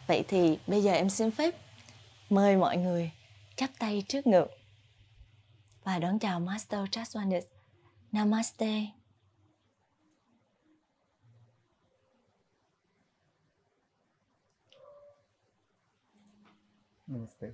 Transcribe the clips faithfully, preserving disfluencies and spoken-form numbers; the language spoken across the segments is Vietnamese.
Vậy thì bây giờ em xin phép mời mọi người chắp tay trước ngực và đón chào Master Just Wonders. Namaste. Namaste.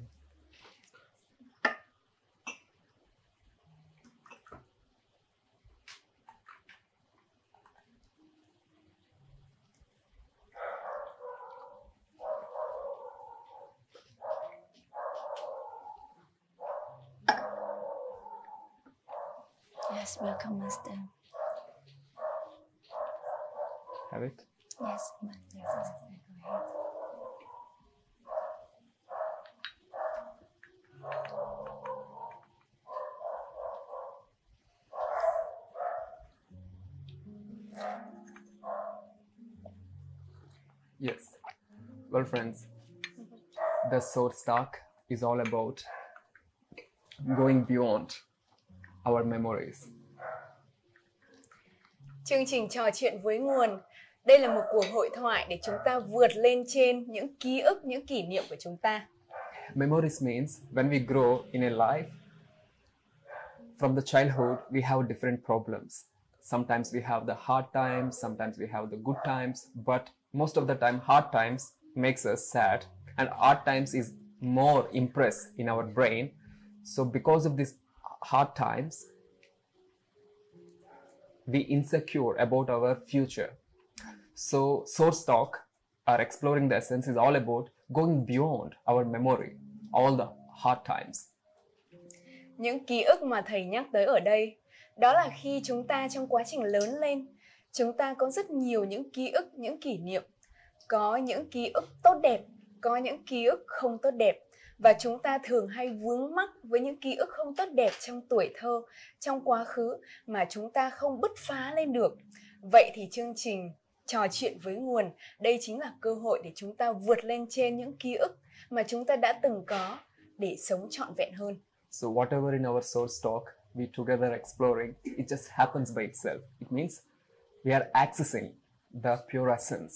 Yes, welcome, Master. Have it? Yes, ma- yes, Master, go ahead. Yes. Well, friends, the Source Talk is all about going beyond our memories. Chương trình trò chuyện với nguồn. Đây là một cuộc hội thoại để chúng ta vượt lên trên những ký ức, những kỷ niệm của chúng ta. Memories means when we grow in a life, from the childhood, we have different problems. Sometimes we have the hard times, sometimes we have the good times, but most of the time, hard times makes us sad, and hard times is more impressed in our brain. So because of these hard times, we insecure about our future. So Source Talk, our exploring the essence, is all about going beyond our memory, all the hard times. Những ký ức mà thầy nhắc tới ở đây, đó là khi chúng ta trong quá trình lớn lên, chúng ta có rất nhiều những ký ức, những kỷ niệm. Có những ký ức tốt đẹp, có những ký ức không tốt đẹp. Và chúng ta thường hay vướng mắc với những ký ức không tốt đẹp trong tuổi thơ, trong quá khứ mà chúng ta không bứt phá lên được. Vậy thì chương trình trò chuyện với nguồn, đây chính là cơ hội để chúng ta vượt lên trên những ký ức mà chúng ta đã từng có để sống trọn vẹn hơn. So whatever in our Source Talk we together exploring, it just happens by itself. It means we are accessing the pure essence.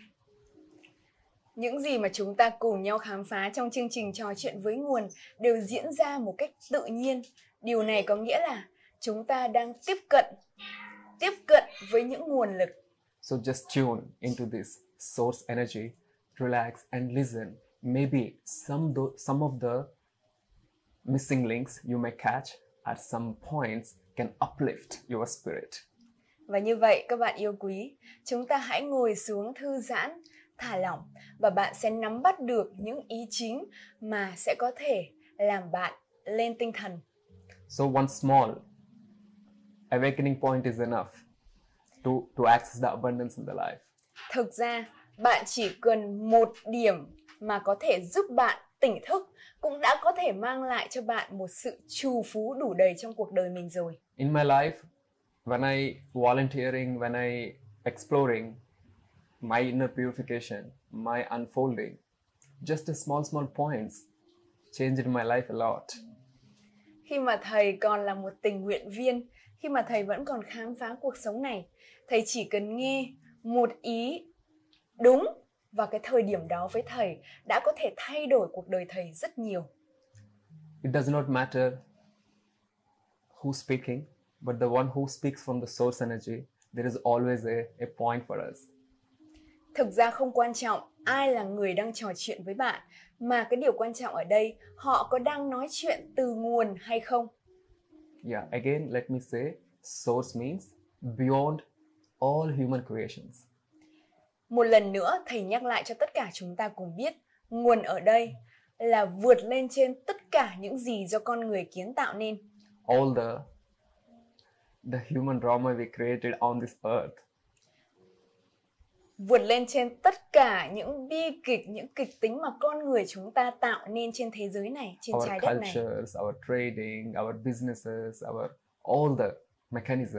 Những gì mà chúng ta cùng nhau khám phá trong chương trình trò chuyện với nguồn đều diễn ra một cách tự nhiên. Điều này có nghĩa là chúng ta đang tiếp cận, tiếp cận với những nguồn lực. So just tune into this source energy, relax and listen. Maybe some tho- some of the missing links you may catch at some points can uplift your spirit. Và như vậy các bạn yêu quý, chúng ta hãy ngồi xuống thư giãn, thả lỏng và bạn sẽ nắm bắt được những ý chính mà sẽ có thể làm bạn lên tinh thần. So one small awakening point is enough to, to access the abundance in the life. Thực ra, bạn chỉ cần một điểm mà có thể giúp bạn tỉnh thức cũng đã có thể mang lại cho bạn một sự trù phú đủ đầy trong cuộc đời mình rồi. In my life, when I volunteering, when I exploring my inner purification, my unfolding, just a small, small points changed my life a lot. Khi mà thầy còn là một tình nguyện viên, khi mà thầy vẫn còn khám phá cuộc sống này, thầy chỉ cần nghe một ý đúng vào cái thời điểm đó với thầy đã có thể thay đổi cuộc đời thầy rất nhiều. It does not matter who's speaking, but the one who speaks from the source energy, there is always a, a point for us. Thực ra không quan trọng ai là người đang trò chuyện với bạn, mà cái điều quan trọng ở đây họ có đang nói chuyện từ nguồn hay không. Yeah, again, let me say, source means beyond all human creations. Một lần nữa, thầy nhắc lại cho tất cả chúng ta cùng biết, nguồn ở đây là vượt lên trên tất cả những gì do con người kiến tạo nên. All the, the human drama we created on this earth. Vượt lên trên tất cả những bi kịch, những kịch tính mà con người chúng ta tạo nên trên thế giới này, trên Our trái đất này. cultures, our trading, our businesses, our all the mechanism.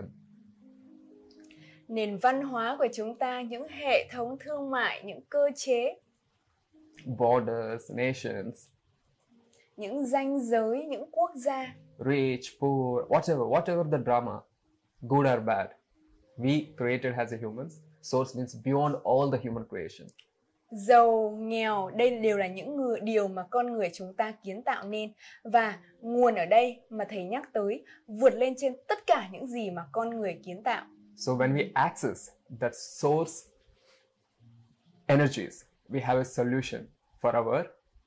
Nền văn hóa của chúng ta, những hệ thống thương mại, những cơ chế, Borders, nations, những ranh giới, những quốc gia. rich, poor, whatever, whatever the drama, good or bad, we created as a humans. Source means beyond all the human creation. giàu, nghèo, đây đều là những người, điều mà con người chúng ta kiến tạo nên. Và nguồn ở đây mà thầy nhắc tới vượt lên trên tất cả những gì mà con người kiến tạo. So when we access that source energies, we have a solution for our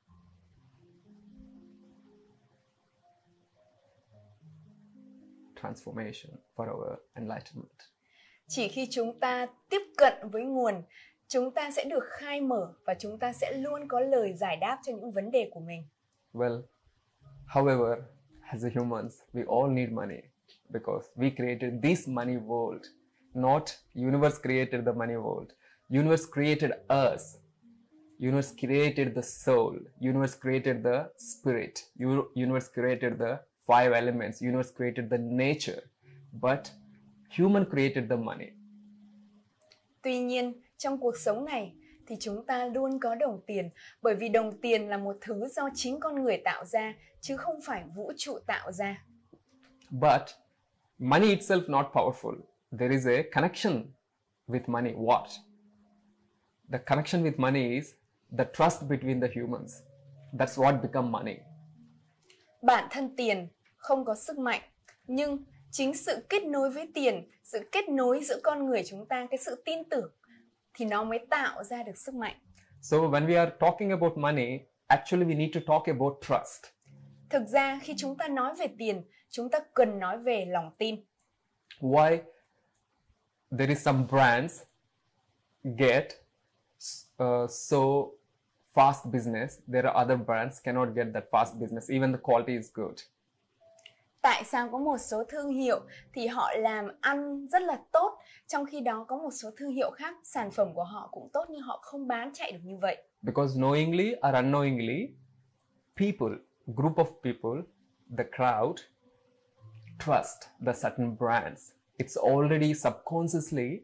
transformation, for our enlightenment. Chỉ khi chúng ta tiếp cận với nguồn, chúng ta sẽ được khai mở và chúng ta sẽ luôn có lời giải đáp cho những vấn đề của mình. Well, however, as a humans, we all need money because we created this money world. Not universe created the money world. Universe created us. Universe created the soul. Universe created the spirit. Universe created the five elements. Universe created the nature. But human created the money. Tuy nhiên, trong cuộc sống này thì chúng ta luôn có đồng tiền, bởi vì đồng tiền là một thứ do chính con người tạo ra chứ không phải vũ trụ tạo ra. But money itself not powerful. There is a connection with money. What? The connection with money is the trust between the humans. That's what become money. Bản thân tiền không có sức mạnh, nhưng chính sự kết nối với tiền, sự kết nối giữa con người chúng ta, cái sự tin tưởng thì nó mới tạo ra được sức mạnh. So when we are talking about money, actually we need to talk about trust. Thực ra khi chúng ta nói về tiền, chúng ta cần nói về lòng tin. Why there is some brands get uh, so fast business, there are other brands cannot get that fast business, even the quality is good. Tại sao có một số thương hiệu thì họ làm ăn rất là tốt, trong khi đó có một số thương hiệu khác sản phẩm của họ cũng tốt nhưng họ không bán chạy được như vậy? Because knowingly or unknowingly, people, group of people, the crowd trust the certain brands. It's already subconsciously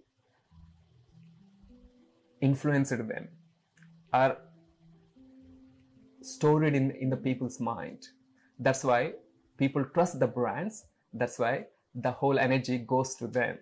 influenced them, are stored in, in the people's mind. That's why people trust the brands. That's why the whole energy goes to them.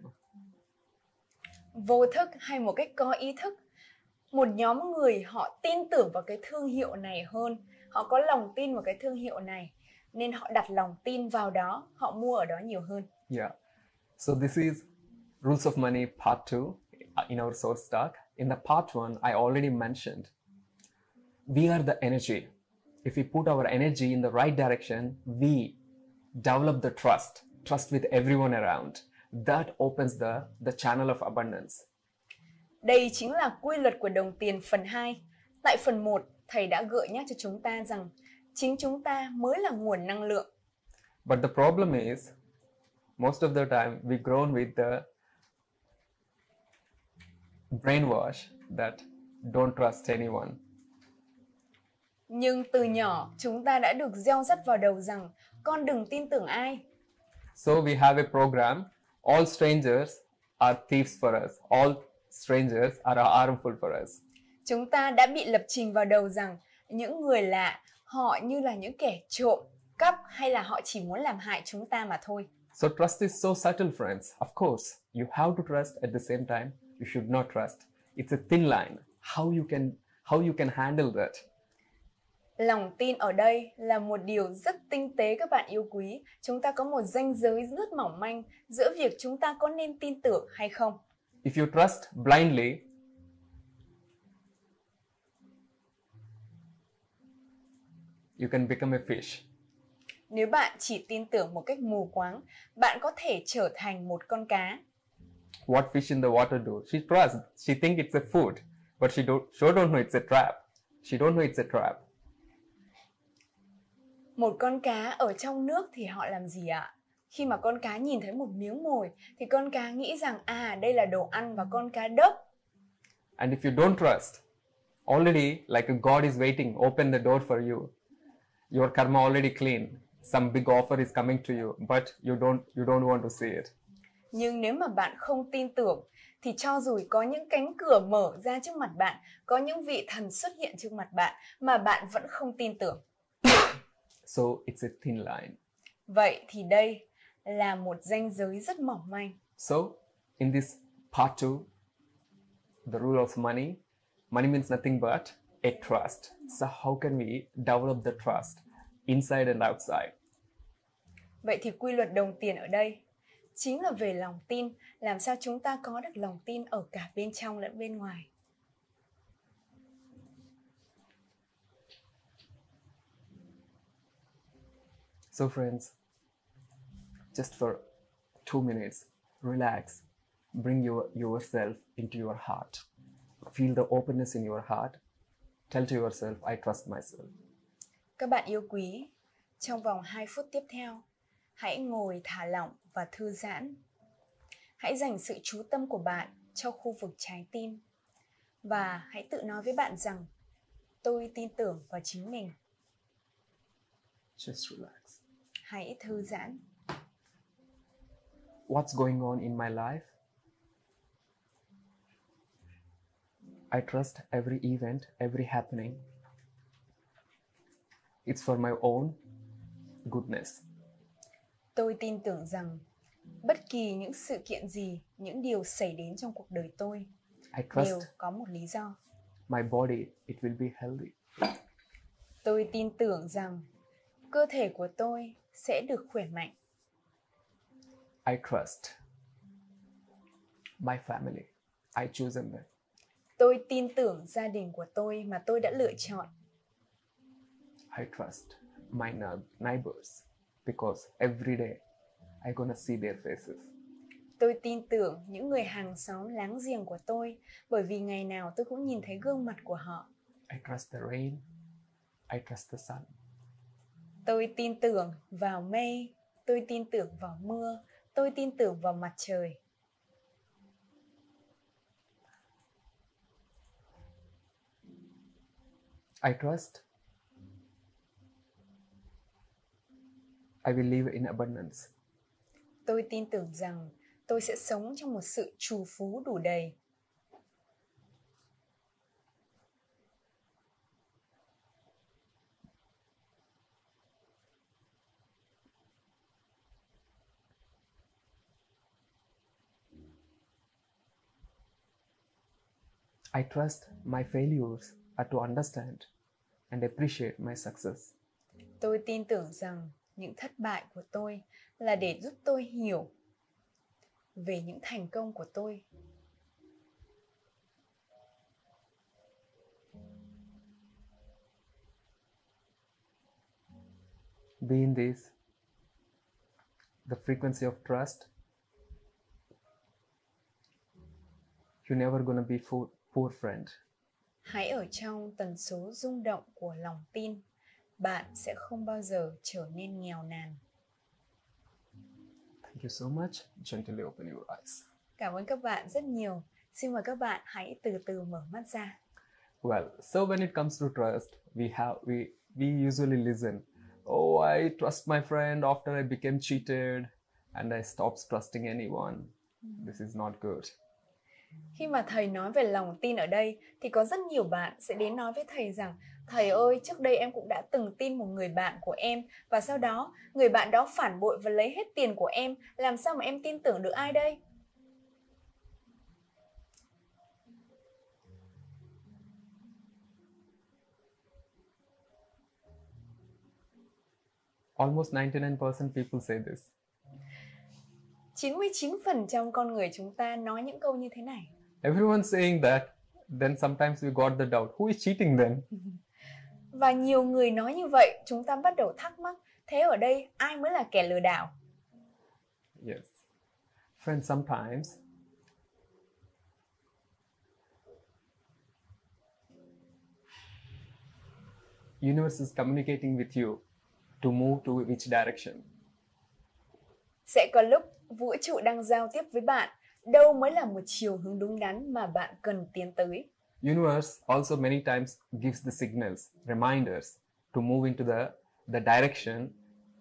Vô thức hay một cách có ý thức, một nhóm người họ tin tưởng vào cái thương hiệu này hơn, họ có lòng tin vào cái thương hiệu này nên họ đặt lòng tin vào đó, họ mua ở đó nhiều hơn. Yeah. So this is Rules of Money part two in our source talk. In the part one, I already mentioned we are the energy. If we put our energy in the right direction, we develop the trust, trust with everyone around. That opens the, the channel of abundance. Đây chính là quy luật của đồng tiền phần hai. Tại phần một, thầy đã gợi nhắc cho chúng ta rằng chính chúng ta mới là nguồn năng lượng. But the problem is, most of the time we grown with the brainwash that don't trust anyone. Nhưng từ nhỏ, chúng ta đã được gieo rắc vào đầu rằng con đừng tin tưởng ai. So we have a program, all strangers are thieves for us. All strangers are harmful for us. Chúng ta đã bị lập trình vào đầu rằng những người lạ, họ như là những kẻ trộm, cắp hay là họ chỉ muốn làm hại chúng ta mà thôi. So trust is so subtle, friends. Of course, you have to trust at the same time. You should not trust. It's a thin line. How you can how you can handle that? Lòng tin ở đây là một điều rất tinh tế các bạn yêu quý. Chúng ta có một ranh giới rất mỏng manh giữa việc chúng ta có nên tin tưởng hay không. If you trust blindly, you can become a fish. Nếu bạn chỉ tin tưởng một cách mù quáng, bạn có thể trở thành một con cá. What fish in the water do? She trusts. She think it's a food, but she don't. She don't know it's a trap. She don't know it's a trap. Một con cá ở trong nước thì họ làm gì ạ? Khi mà con cá nhìn thấy một miếng mồi thì con cá nghĩ rằng à đây là đồ ăn và con cá đớp. And if you don't trust, already like a God is waiting, open the door for you. Your karma already clean. Some big offer is coming to you, but you don't you don't want to see it. Nhưng nếu mà bạn không tin tưởng thì cho dù có những cánh cửa mở ra trước mặt bạn, có những vị thần xuất hiện trước mặt bạn mà bạn vẫn không tin tưởng. So it's a thin line. Vậy thì đây là một ranh giới rất mỏng manh. So in this part two, the rule of money, Money means nothing but a trust. So how can we develop the trust inside and outside? Vậy thì quy luật đồng tiền ở đây chính là về lòng tin, làm sao chúng ta có được lòng tin ở cả bên trong lẫn bên ngoài. So friends, just for two minutes, relax, bring your, yourself into your heart. Feel the openness in your heart. Tell to yourself, I trust myself. Các bạn yêu quý, trong vòng hai phút tiếp theo, hãy ngồi thả lỏng và thư giãn. Hãy dành sự chú tâm của bạn cho khu vực trái tim. Và hãy tự nói với bạn rằng, tôi tin tưởng vào chính mình. Just relax. Hãy thư giãn. What's going on in my life? I trust every event, every happening. It's for my own goodness. Tôi tin tưởng rằng bất kỳ những sự kiện gì, những điều xảy đến trong cuộc đời tôi I đều trust có một lý do. my body, it will be healthy. Tôi tin tưởng rằng cơ thể của tôi sẽ được khỏe mạnh. I trust my family. I chosen them. Tôi tin tưởng gia đình của tôi mà tôi đã lựa chọn. I trust my neigh- neighbors because every day I gonna see their faces. Tôi tin tưởng những người hàng xóm láng giềng của tôi bởi vì ngày nào tôi cũng nhìn thấy gương mặt của họ. I trust the rain. I trust the sun. Tôi tin tưởng vào mây, tôi tin tưởng vào mưa, tôi tin tưởng vào mặt trời. I trust I will live in abundance. Tôi tin tưởng rằng tôi sẽ sống trong một sự trù phú đủ đầy. I trust my failures are to understand and appreciate my success. Tôi tin tưởng rằng những thất bại của tôi là để giúp tôi hiểu về những thành công của tôi. Be in this, the frequency of trust. You're never gonna be poor, poor friend. Hãy ở trong tần số rung động của lòng tin. Bạn sẽ không bao giờ trở nên nghèo nàn. Thank you so much. Gently open your eyes. Cảm ơn các bạn rất nhiều. Xin mời các bạn hãy từ từ mở mắt ra. Well, so when it comes to trust, we have we we usually listen. Oh, I trust my friend after I became cheated and I stopped trusting anyone. This is not good. Khi mà thầy nói về lòng tin ở đây thì có rất nhiều bạn sẽ đến nói với thầy rằng thầy ơi, trước đây em cũng đã từng tin một người bạn của em và sau đó người bạn đó phản bội và lấy hết tiền của em. Làm sao mà em tin tưởng được ai đây? Almost ninety-nine percent people say this. chín mươi chín phần trăm con người chúng ta nói những câu như thế này. Everyone's saying that. Then sometimes we got the doubt. Who is cheating then? Và nhiều người nói như vậy, chúng ta bắt đầu thắc mắc, thế ở đây ai mới là kẻ lừa đảo? Yes. Friends, sometimes universe is communicating with you to move to which direction. Sẽ có lúc vũ trụ đang giao tiếp với bạn, đâu mới là một chiều hướng đúng đắn mà bạn cần tiến tới. Universe also many times gives the signals, reminders to move into the, the direction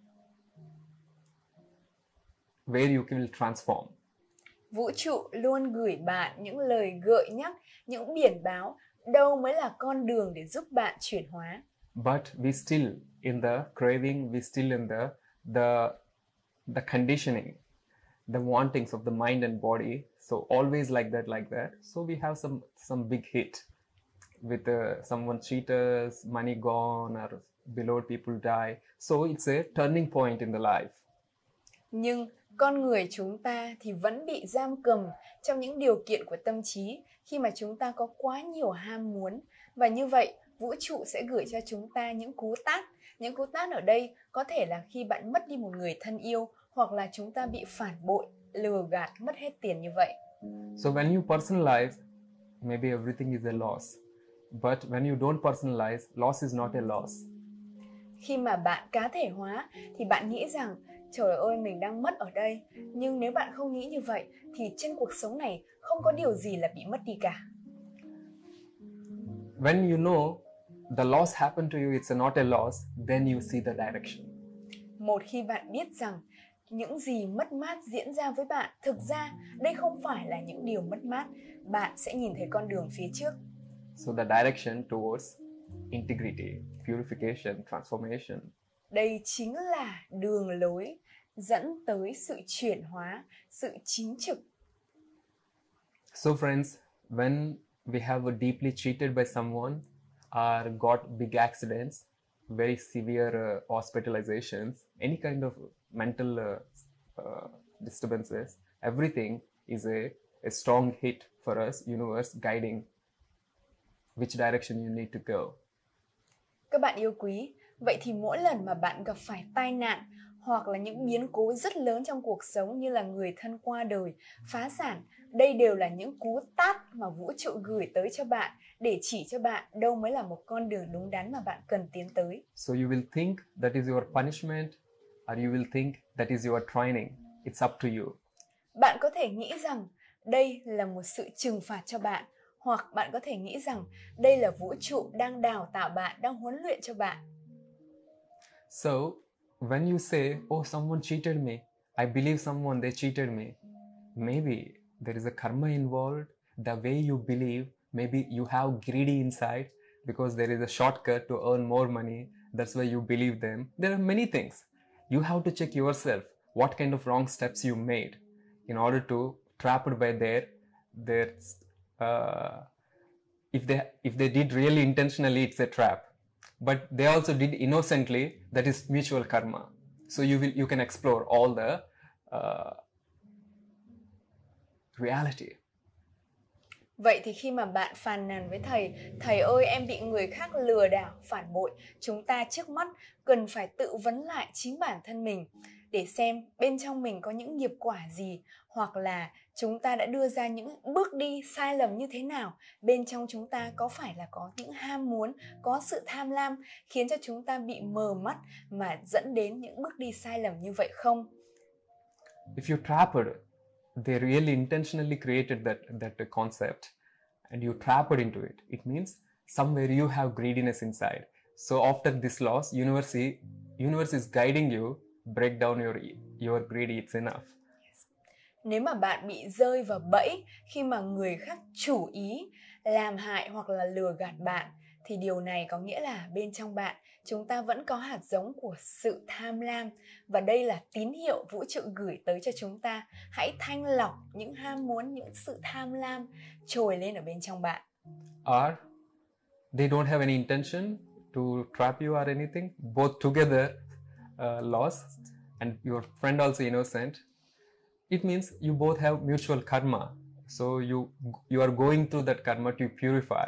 where you can transform. Vũ trụ luôn gửi bạn những lời gợi nhắc, những biển báo, đâu mới là con đường để giúp bạn chuyển hóa. But we still in the craving, we still in the the the conditioning, the wantings of the mind and body. So always like that, like that. So we have some some big hit. with uh, someone cheated, money gone, or beloved people die. So it's a turning point in the life. Nhưng con người chúng ta thì vẫn bị giam cầm trong những điều kiện của tâm trí khi mà chúng ta có quá nhiều ham muốn. Và như vậy, vũ trụ sẽ gửi cho chúng ta những cú tát. Những cú tát ở đây có thể là khi bạn mất đi một người thân yêu, hoặc là chúng ta bị phản bội, lừa gạt, mất hết tiền như vậy. So when you personalize, maybe everything is a loss. But when you don't personalize, loss is not a loss. Khi mà bạn cá thể hóa thì bạn nghĩ rằng trời ơi mình đang mất ở đây. Nhưng nếu bạn không nghĩ như vậy thì trên cuộc sống này không có điều gì là bị mất đi cả. When you know the loss happened to you, it's not a loss, then you see the direction. Một khi bạn biết rằng những gì mất mát diễn ra với bạn, thực ra đây không phải là những điều mất mát, bạn sẽ nhìn thấy con đường phía trước. So the direction towards integrity, purification, transformation. Đây chính là đường lối dẫn tới sự chuyển hóa, sự chính trực. So friends, when we have deeply cheated by someone or got big accidents, very severe uh, hospitalizations, any kind of mental uh, uh, disturbances, everything is a, a strong hit for us, universe guiding which direction you need to go. Các bạn yêu quý, vậy thì mỗi lần mà bạn gặp phải tai nạn hoặc là những biến cố rất lớn trong cuộc sống như là người thân qua đời, phá sản, đây đều là những cú tát mà vũ trụ gửi tới cho bạn để chỉ cho bạn đâu mới là một con đường đúng đắn mà bạn cần tiến tới. So you will think that is your punishment or you will think that is your training. It's up to you. Bạn có thể nghĩ rằng đây là một sự trừng phạt cho bạn, hoặc bạn có thể nghĩ rằng đây là vũ trụ đang đào tạo bạn, đang huấn luyện cho bạn. So when you say, oh, someone cheated me, I believe someone, they cheated me, maybe there is a karma involved. The way you believe, maybe you have greedy inside because there is a shortcut to earn more money. That's why you believe them. There are many things. You have to check yourself what kind of wrong steps you made in order to trapped by their their uh, if they if they did really intentionally, it's a trap. But they also did innocently, that is mutual karma. So you will you can explore all the uh, reality. Vậy thì khi mà bạn phàn nàn với thầy, thầy ơi em bị người khác lừa đảo, phản bội, chúng ta trước mắt cần phải tự vấn lại chính bản thân mình để xem bên trong mình có những nghiệp quả gì, hoặc là chúng ta đã đưa ra những bước đi sai lầm như thế nào. Bên trong chúng ta có phải là có những ham muốn, có sự tham lam khiến cho chúng ta bị mờ mắt mà dẫn đến những bước đi sai lầm như vậy không? If you trapped, they really intentionally created that that concept and you trapped into it. It means somewhere you have greediness inside. So after this loss, universe universe is guiding you, break down your your greed, it's enough. Nếu mà bạn bị rơi vào bẫy khi mà người khác chủ ý làm hại hoặc là lừa gạt bạn, thì điều này có nghĩa là bên trong bạn chúng ta vẫn có hạt giống của sự tham lam, và đây là tín hiệu vũ trụ gửi tới cho chúng ta. Hãy thanh lọc những ham muốn, những sự tham lam trồi lên ở bên trong bạn. Or they don't have any intention to trap you or anything, both together uh, lost and your friend also innocent. It means you both have mutual karma. So you you are going through that karma to purify,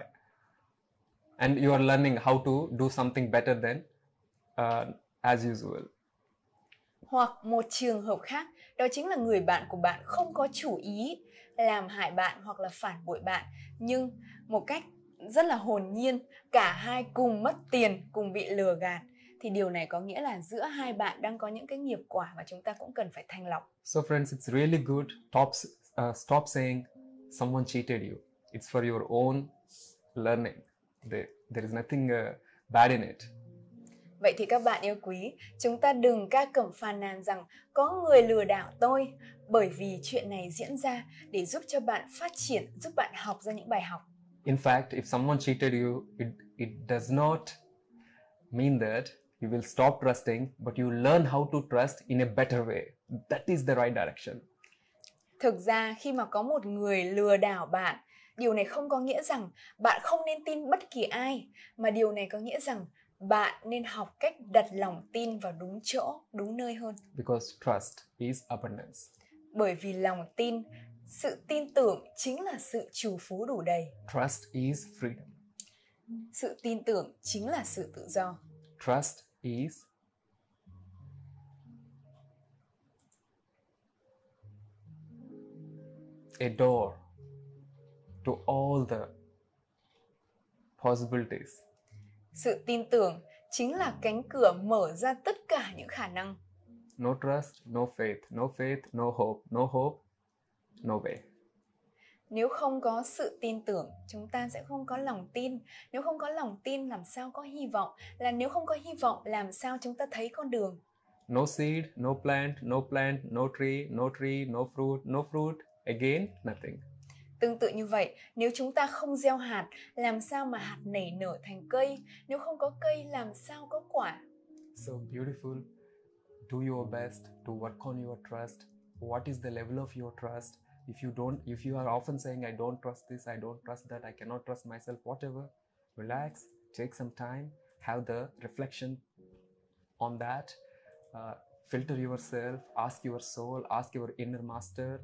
and you are learning how to do something better than uh, as usual. Hoặc một trường hợp khác, đó chính là người bạn của bạn không có chủ ý làm hại bạn hoặc là phản bội bạn, nhưng một cách rất là hồn nhiên, cả hai cùng mất tiền, cùng bị lừa gạt. Thì điều này có nghĩa là giữa hai bạn đang có những cái nghiệp quả mà chúng ta cũng cần phải thanh lọc. So friends, it's really good. Stop, uh, stop saying someone cheated you. It's for your own learning. There, there is nothing uh, bad in it. Vậy thì các bạn yêu quý, chúng ta đừng ca cẩm phàn nàn rằng có người lừa đảo tôi, bởi vì chuyện này diễn ra để giúp cho bạn phát triển, giúp bạn học ra những bài học. In fact, if someone cheated you, it, it does not mean that you will stop trusting, but you learn how to trust in a better way. That is the right direction. Thực ra khi mà có một người lừa đảo bạn Điều này không có nghĩa rằng bạn không nên tin bất kỳ ai, mà điều này có nghĩa rằng bạn nên học cách đặt lòng tin vào đúng chỗ, đúng nơi hơn. Because trust is abundance. Bởi vì lòng tin, sự tin tưởng chính là sự trù phú đủ đầy. Trust is freedom. Sự tin tưởng chính là sự tự do. Trust is a door to all the possibilities. Sự tin tưởng chính là cánh cửa mở ra tất cả những khả năng. No trust, no faith, no faith, no hope, no hope, no way. Nếu không có sự tin tưởng, chúng ta sẽ không có lòng tin. Nếu không có lòng tin, làm sao có hy vọng? Là nếu không có hy vọng, làm sao chúng ta thấy con đường? No seed, no plant, no plant, no tree, no tree, no fruit, no fruit, again, nothing. Tương tự như vậy, nếu chúng ta không gieo hạt, làm sao mà hạt nảy nở thành cây? Nếu không có cây, làm sao có quả? So beautiful. Do your best to work on your trust. What is the level of your trust? If you don't, if you are often saying, I don't trust this, I don't trust that, I cannot trust myself, whatever, relax, take some time, have the reflection on that, uh, filter yourself, ask your soul, ask your inner master,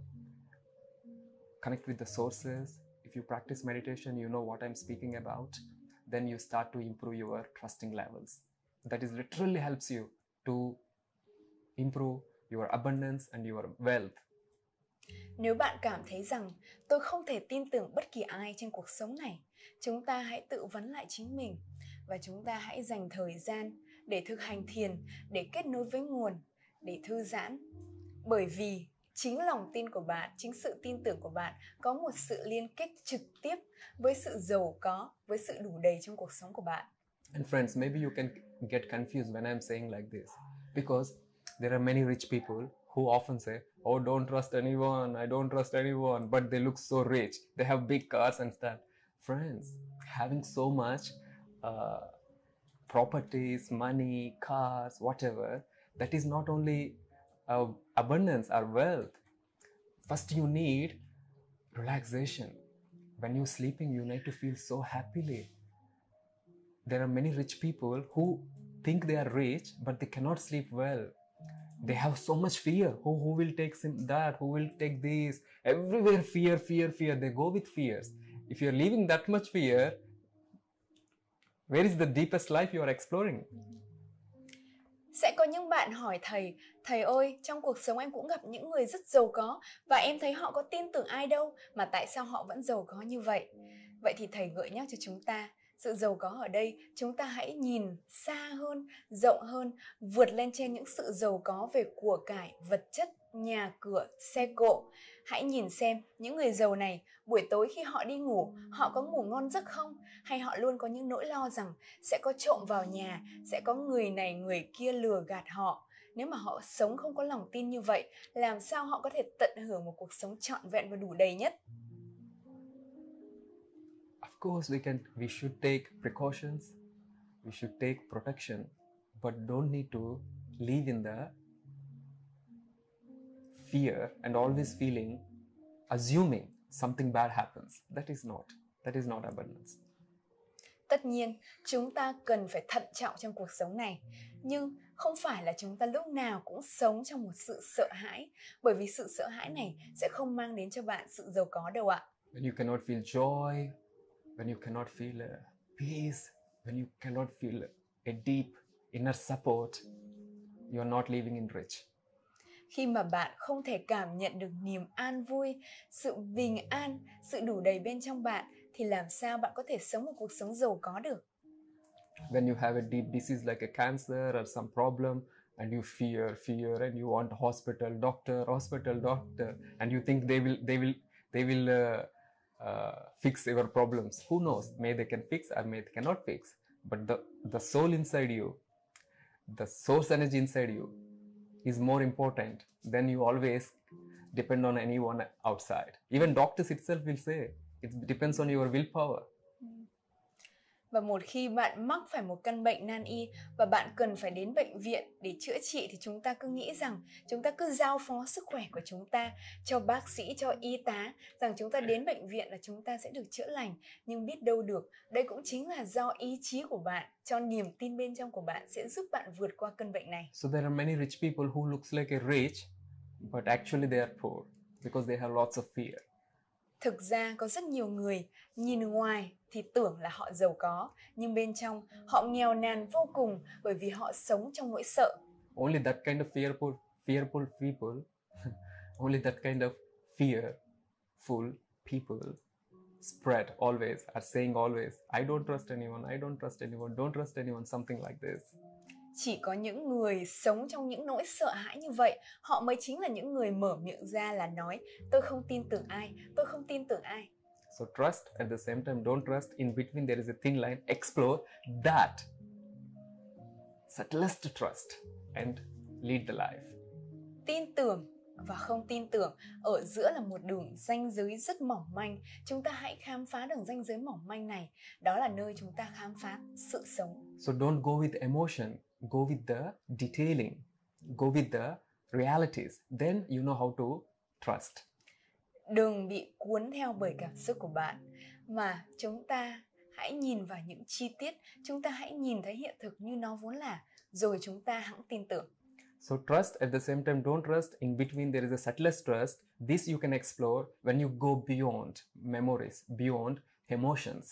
connect with the sources. If you practice meditation, you know what I'm speaking about. Then you start to improve your trusting levels. That is literally helps you to improve your abundance and your wealth. Nếu bạn cảm thấy rằng tôi không thể tin tưởng bất kỳ ai trên cuộc sống này, chúng ta hãy tự vấn lại chính mình và chúng ta hãy dành thời gian để thực hành thiền, để kết nối với nguồn, để thư giãn. Bởi vì chính lòng tin của bạn, chính sự tin tưởng của bạn có một sự liên kết trực tiếp với sự giàu có, với sự đủ đầy trong cuộc sống của bạn. And friends, maybe you can get confused when I'm saying like this, because there are many rich people who often say, oh, don't trust anyone, I don't trust anyone, but they look so rich, they have big cars and stuff. Friends, having so much uh, properties, money, cars, whatever, that is not only uh, abundance or wealth. First you need relaxation. When you're sleeping, you need to feel so happily. There are many rich people who think they are rich, but they cannot sleep well. They have so much fear. Who, who will take that? Who will take this? Everywhere fear, fear, fear. They go with fears. If you're living that much fear, where is the deepest life you are exploring? Sẽ có những bạn hỏi thầy, thầy ơi, trong cuộc sống em cũng gặp những người rất giàu có và em thấy họ có tin tưởng ai đâu, mà tại sao họ vẫn giàu có như vậy? Vậy thì thầy gợi nhắc cho chúng ta, sự giàu có ở đây, chúng ta hãy nhìn xa hơn, rộng hơn, vượt lên trên những sự giàu có về của cải, vật chất, nhà cửa, xe cộ. Hãy nhìn xem những người giàu này, buổi tối khi họ đi ngủ, họ có ngủ ngon giấc không? Hay họ luôn có những nỗi lo rằng sẽ có trộm vào nhà, sẽ có người này người kia lừa gạt họ. Nếu mà họ sống không có lòng tin như vậy, làm sao họ có thể tận hưởng một cuộc sống trọn vẹn và đủ đầy nhất? Of course, we can. We should take precautions. We should take protection, but don't need to live in the fear and always feeling, assuming something bad happens. That is not. That is not abundance. Tất nhiên, chúng ta cần phải thận trọng trong cuộc sống này. Nhưng không phải là chúng ta lúc nào cũng sống trong một sự sợ hãi. Bởi vì sự sợ hãi này sẽ không mang đến cho bạn sự giàu có đâu ạ. When you cannot feel joy, when you cannot feel uh, peace, when you cannot feel a deep inner support, you are not living in rich. Khi mà bạn không thể cảm nhận được niềm an vui, sự bình an, sự đủ đầy bên trong bạn, thì làm sao bạn có thể sống một cuộc sống giàu có được? When you have a deep disease like a cancer or some problem, and you fear, fear, and you want hospital doctor, hospital doctor, and you think they will, they will, they will uh, uh, fix your problems. Who knows? May they can fix, or may they cannot fix. But the the soul inside you, the source energy inside you, is more important than you always depend on anyone outside. Even doctors itself will say it depends on your willpower. Và một khi bạn mắc phải một căn bệnh nan y và bạn cần phải đến bệnh viện để chữa trị thì chúng ta cứ nghĩ rằng chúng ta cứ giao phó sức khỏe của chúng ta cho bác sĩ, cho y tá, rằng chúng ta đến bệnh viện là chúng ta sẽ được chữa lành. Nhưng biết đâu được, đây cũng chính là do ý chí của bạn, cho niềm tin bên trong của bạn sẽ giúp bạn vượt qua cơn bệnh này. So there are many rich people who looks like a rich, but actually they are poor because they have lots of fear. Thực ra có rất nhiều người nhìn ngoài thì tưởng là họ giàu có, nhưng bên trong họ nghèo nàn vô cùng bởi vì họ sống trong nỗi sợ. Only that kind of fearful, fearful people, only that kind of fearful people spread always, are saying always, I don't trust anyone, I don't trust anyone, don't trust anyone, something like this. Chỉ có những người sống trong những nỗi sợ hãi như vậy, họ mới chính là những người mở miệng ra là nói, tôi không tin tưởng ai, tôi không tin tưởng ai. So trust, at the same time don't trust, in between there is a thin line, explore that subtlest trust and lead the life. Tin tưởng và không tin tưởng, ở giữa là một đường ranh giới rất mỏng manh. Chúng ta hãy khám phá đường ranh giới mỏng manh này. Đó là nơi chúng ta khám phá sự sống. So don't go with emotion, go with the detailing, go with the realities. Then you know how to trust. Đừng bị cuốn theo bởi cảm xúc của bạn, mà chúng ta hãy nhìn vào những chi tiết, chúng ta hãy nhìn thấy hiện thực như nó vốn là, rồi chúng ta hãng tin tưởng. So trust, at the same time don't trust, in between there is a subtlest trust. This you can explore when you go beyond memories, beyond emotions.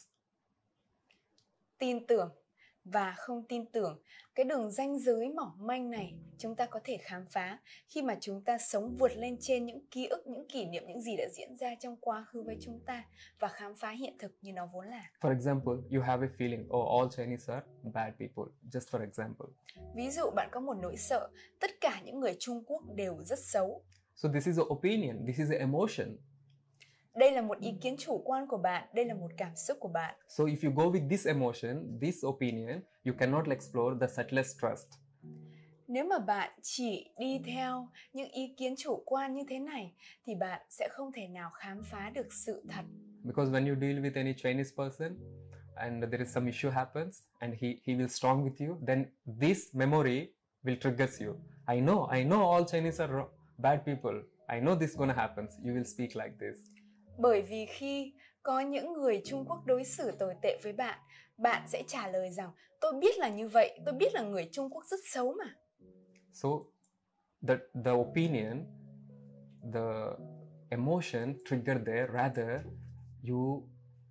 Tin tưởng và không tin tưởng, cái đường ranh giới mỏng manh này chúng ta có thể khám phá khi mà chúng ta sống vượt lên trên những ký ức, những kỷ niệm, những gì đã diễn ra trong quá khứ với chúng ta và khám phá hiện thực như nó vốn là. For example, you have a feeling, oh, all Chinese are bad people, just for example. Ví dụ bạn có một nỗi sợ, tất cả những người Trung Quốc đều rất xấu. So this is an opinion, this is an emotion. Đây là một ý kiến chủ quan của bạn, đây là một cảm xúc của bạn. So if you go with this emotion, this opinion, you cannot explore the subtlest trust. Nếu mà bạn chỉ đi theo những ý kiến chủ quan như thế này thì bạn sẽ không thể nào khám phá được sự thật. Because when you deal with any Chinese person and there is some issue happens and he, he will strong with you, then this memory will triggers you. I know, I know all Chinese are bad people. I know this gonna happen. You will speak like this. Bởi vì khi có những người Trung Quốc đối xử tồi tệ với bạn, bạn sẽ trả lời rằng tôi biết là như vậy, tôi biết là người Trung Quốc rất xấu mà. So the, the opinion, the emotion triggered there, rather you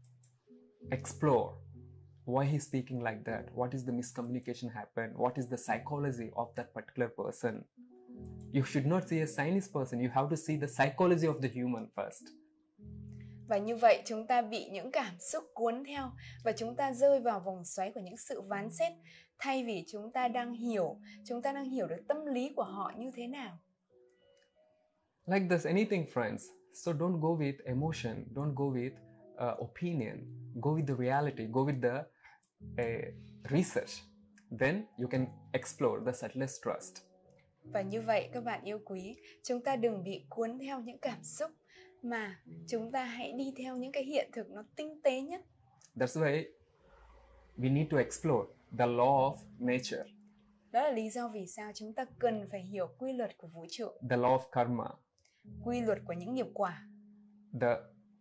explore why he's speaking like that, what is the miscommunication happened, what is the psychology of that particular person. You should not see a Chinese person, you have to see the psychology of the human first. Và như vậy chúng ta bị những cảm xúc cuốn theo và chúng ta rơi vào vòng xoáy của những sự ván xét thay vì chúng ta đang hiểu, chúng ta đang hiểu được tâm lý của họ như thế nào. Like this, anything friends. So don't go with emotion, don't go with uh, opinion, go with the reality, go with the uh, research. Then you can explore the subtlest trust. Và như vậy các bạn yêu quý, chúng ta đừng bị cuốn theo những cảm xúc mà chúng ta hãy đi theo những cái hiện thực nó tinh tế nhất. That's why we need to explore the law of nature. Đó là lý do vì sao chúng ta cần phải hiểu quy luật của vũ trụ, The law of karma. quy luật của những nghiệp quả. The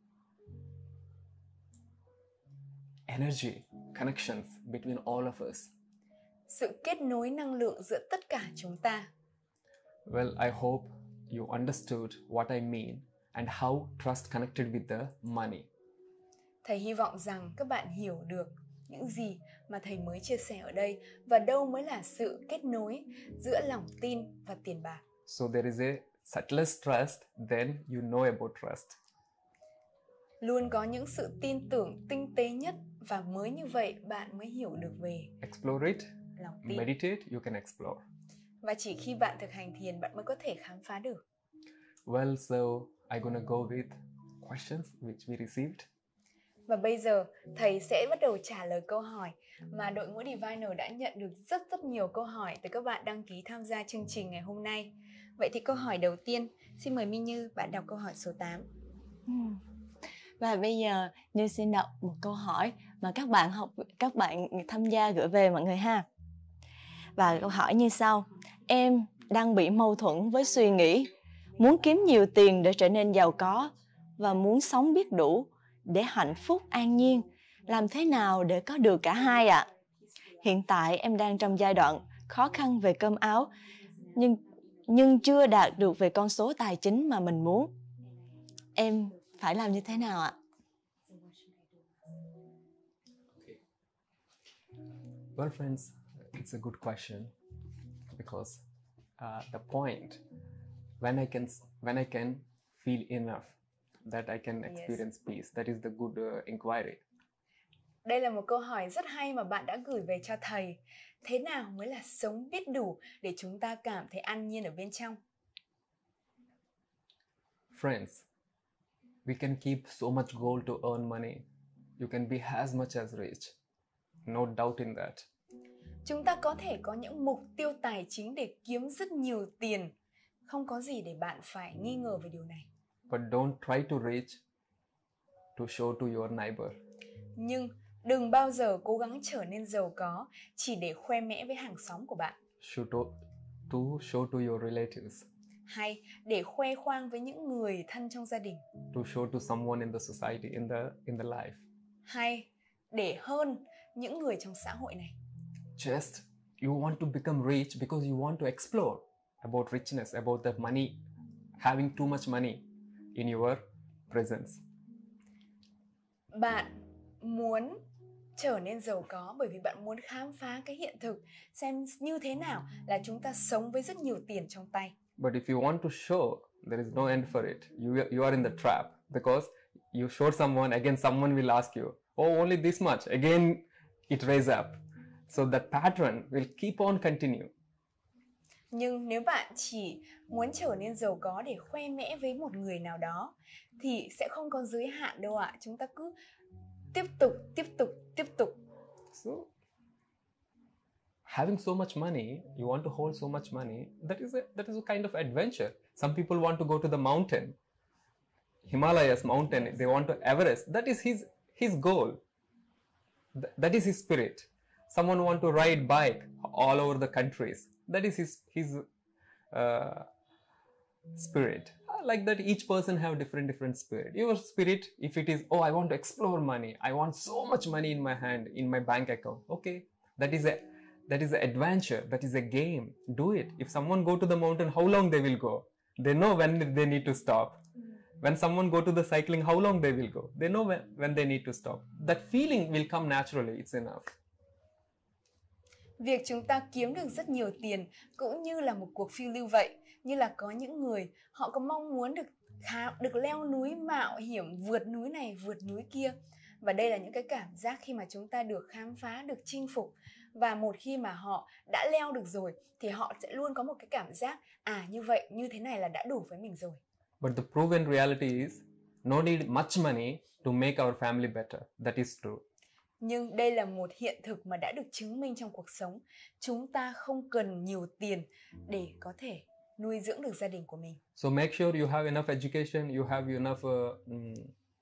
energy connections between all of us. Sự kết nối năng lượng giữa tất cả chúng ta. Well, I hope you understood what I mean and how trust connected with the money. Thầy hy vọng rằng các bạn hiểu được những gì mà thầy mới chia sẻ ở đây và đâu mới là sự kết nối giữa lòng tin và tiền bạc. So there is a subtlest trust, then you know about trust. Luôn có những sự tin tưởng tinh tế nhất và mới như vậy bạn mới hiểu được về Explore it, lòng tin. meditate, you can explore. Và chỉ khi bạn thực hành thiền bạn mới có thể khám phá được. Well, so I'm gonna go with questions which we received. Và bây giờ thầy sẽ bắt đầu trả lời câu hỏi mà đội ngũ Diviner đã nhận được rất rất nhiều câu hỏi từ các bạn đăng ký tham gia chương trình ngày hôm nay. Vậy thì câu hỏi đầu tiên, xin mời Minh Như, bạn đọc câu hỏi số tám. Và bây giờ Như xin đọc một câu hỏi mà các bạn học các bạn tham gia gửi về mọi người ha. Và câu hỏi như sau: em đang bị mâu thuẫn với suy nghĩ muốn kiếm nhiều tiền để trở nên giàu có và muốn sống biết đủ để hạnh phúc an nhiên. Làm thế nào để có được cả hai ạ? À? Hiện tại em đang trong giai đoạn khó khăn về cơm áo, nhưng nhưng chưa đạt được về con số tài chính mà mình muốn. Em phải làm như thế nào ạ? Okay. Well, friends, it's a good question because uh, the point when I can when I can feel enough that I can experience yes. peace, that is the good uh, inquiry. Đây là một câu hỏi rất hay mà bạn đã gửi về cho thầy. Thế nào mới là sống biết đủ để chúng ta cảm thấy an nhiên ở bên trong? Friends, we can keep so much goal to earn money. You can be as much as rich. No doubt in that. Chúng ta có thể có những mục tiêu tài chính để kiếm rất nhiều tiền. Không có gì để bạn phải nghi ngờ về điều này. But don't try to reach to show to your neighbor. Nhưng đừng bao giờ cố gắng trở nên giàu có chỉ để khoe mẽ với hàng xóm của bạn. Show to, to show to your relatives. Hay để khoe khoang với những người thân trong gia đình. To show to someone in the society, in the in the life. Hay để hơn những người trong xã hội này. Just you want to become rich because you want to explore about richness, about the money, having too much money in your presence. Bạn muốn trở nên giàu có bởi vì bạn muốn khám phá cái hiện thực, xem như thế nào là chúng ta sống với rất nhiều tiền trong tay. But if you want to show, there is no end for it. You you are in the trap because you show someone, again someone will ask you, oh, only this much. Again, it raise up. So that pattern will keep on continue. Nhưng nếu bạn chỉ muốn trở nên giàu có để khoe mẽ với một người nào đó thì sẽ không có giới hạn đâu ạ. À. Chúng ta cứ tiếp tục, tiếp tục, tiếp tục. So, having so much money, you want to hold so much money, that is a, that is a kind of adventure. Some people want to go to the mountain, Himalayas mountain, they want to Everest. That is his his goal. Th- that is his spirit. Someone want to ride bike all over the countries. That is his his uh, spirit. Like that, each person have different different spirit. Your spirit, if it is, oh, I want to explore money. I want so much money in my hand, in my bank account. Okay, that is a that is an adventure. That is a game. Do it. If someone go to the mountain, how long they will go? They know when they need to stop. When someone go to the cycling, how long they will go? They know when, when they need to stop. That feeling will come naturally. It's enough. Việc chúng ta kiếm được rất nhiều tiền cũng như là một cuộc phiêu lưu vậy. Như là có những người họ có mong muốn được khá, được leo núi mạo hiểm, vượt núi này, vượt núi kia. Và đây là những cái cảm giác khi mà chúng ta được khám phá, được chinh phục. Và một khi mà họ đã leo được rồi thì họ sẽ luôn có một cái cảm giác à như vậy, như thế này là đã đủ với mình rồi. But the proven reality is no need much money to make our family better. That is true. Nhưng đây là một hiện thực mà đã được chứng minh trong cuộc sống. Chúng ta không cần nhiều tiền để có thể nuôi dưỡng được gia đình của mình. So make sure you have enough education, you have enough uh, um,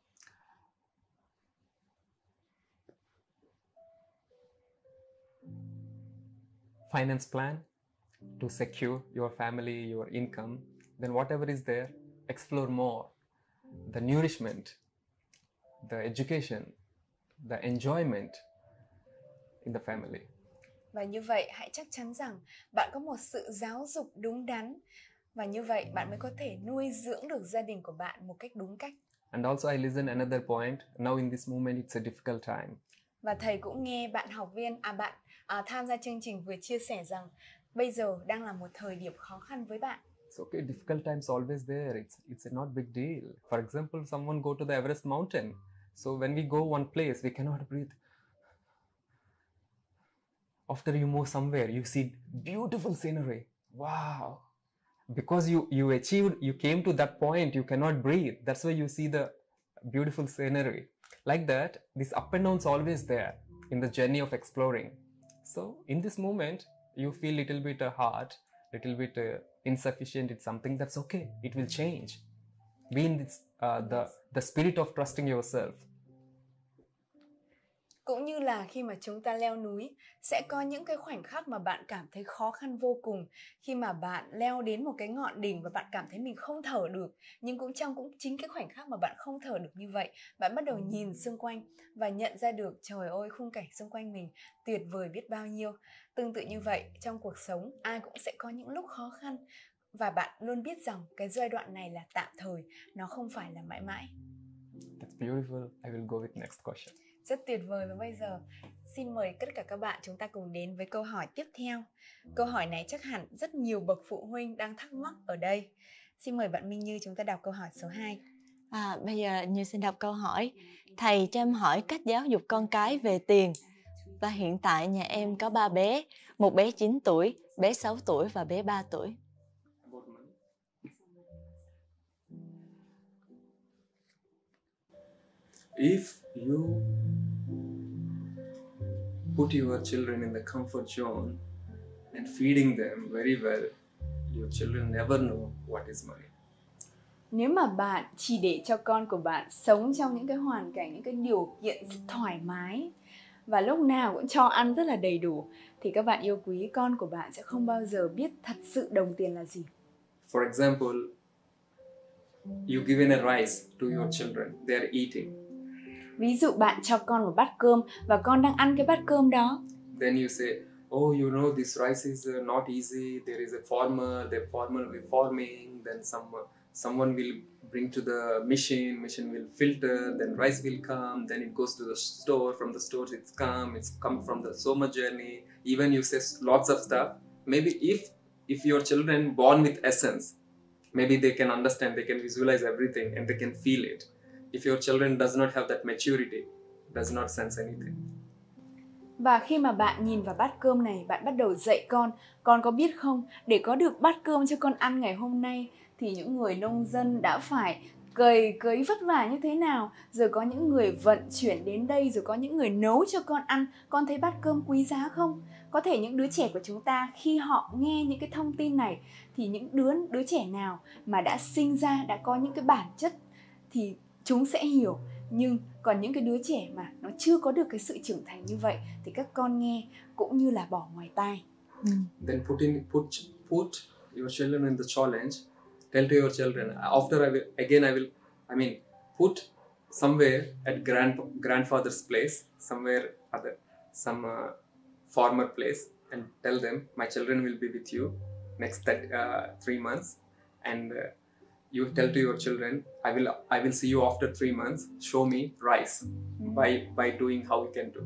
finance plan to secure your family, your income. Then whatever is there, explore more. The nourishment, the education, the enjoyment in the family. Và như vậy hãy chắc chắn rằng bạn có một sự giáo dục đúng đắn và như vậy bạn mới có thể nuôi dưỡng được gia đình của bạn một cách đúng cách. And also I listen another point. Now in this moment it's a difficult time. Và thầy cũng nghe bạn học viên à bạn à, tham gia chương trình vừa chia sẻ rằng bây giờ đang là một thời điểm khó khăn với bạn. It's okay, difficult times always there. It's it's not big deal. For example, someone go to the Everest mountain. So when we go one place, we cannot breathe. After you move somewhere, you see beautiful scenery. Wow. Because you, you achieved, you came to that point, you cannot breathe. That's why you see the beautiful scenery. Like that, this up and down's always there in the journey of exploring. So in this moment, you feel little bit uh, hard, little bit uh, insufficient. It's something that's okay. It will change. Be in this, uh, the, the spirit of trusting yourself. Cũng như là khi mà chúng ta leo núi, sẽ có những cái khoảnh khắc mà bạn cảm thấy khó khăn vô cùng. Khi mà bạn leo đến một cái ngọn đỉnh và bạn cảm thấy mình không thở được. Nhưng cũng trong cũng chính cái khoảnh khắc mà bạn không thở được như vậy, bạn bắt đầu nhìn xung quanh và nhận ra được trời ơi, khung cảnh xung quanh mình tuyệt vời biết bao nhiêu. Tương tự như vậy, trong cuộc sống ai cũng sẽ có những lúc khó khăn. Và bạn luôn biết rằng cái giai đoạn này là tạm thời, nó không phải là mãi mãi. That's beautiful. I will go with next question. Rất tuyệt vời. Và bây giờ xin mời tất cả các bạn chúng ta cùng đến với câu hỏi tiếp theo. Câu hỏi này chắc hẳn rất nhiều bậc phụ huynh đang thắc mắc ở đây. Xin mời bạn Minh Như chúng ta đọc câu hỏi số hai. À, bây giờ Như xin đọc câu hỏi. Thầy cho em hỏi cách giáo dục con cái về tiền. Và hiện tại nhà em có ba bé, một bé chín tuổi, bé sáu tuổi và bé ba tuổi. If you put your children in the comfort zone and feeding them very well, your children never know what is money. Nếu mà bạn chỉ để cho con của bạn sống trong những cái hoàn cảnh, những cái điều kiện rất thoải mái và lúc nào cũng cho ăn rất là đầy đủ, thì các bạn yêu quý, con của bạn sẽ không bao giờ biết thật sự đồng tiền là gì. For example, you given a rice to your children, they are eating. Ví dụ bạn cho con một bát cơm và con đang ăn cái bát cơm đó. Then you say, oh, you know, this rice is uh, not easy. There is a farmer, the farmer will be farming. Then some uh, someone will bring to the machine. Machine will filter. Then rice will come. Then it goes to the store. From the stores, it's come. It's come from the so much journey. Even you say lots of stuff. Maybe if if your children born with essence, maybe they can understand. They can visualize everything and they can feel it. If your children does not have that maturity, does not sense anything. Và khi mà bạn nhìn vào bát cơm này, bạn bắt đầu dạy con. Con có biết không, để có được bát cơm cho con ăn ngày hôm nay thì những người nông dân đã phải cày cấy vất vả như thế nào, rồi có những người vận chuyển đến đây, rồi có những người nấu cho con ăn. Con thấy bát cơm quý giá không? Có thể những đứa trẻ của chúng ta khi họ nghe những cái thông tin này, thì những đứa đứa trẻ nào mà đã sinh ra, đã có những cái bản chất thì chúng sẽ hiểu. Nhưng còn những cái đứa trẻ mà nó chưa có được cái sự trưởng thành như vậy thì các con nghe cũng như là bỏ ngoài tai. Mm. Then put in put put your children in the challenge. Tell to your children. After I will again I will I mean put somewhere at grand grandfather's place, somewhere other some uh, farmer place, and tell them my children will be with you next that uh, three months, and uh, you tell to your children, I will I will see you after three months. Show me rice by by doing how we can do.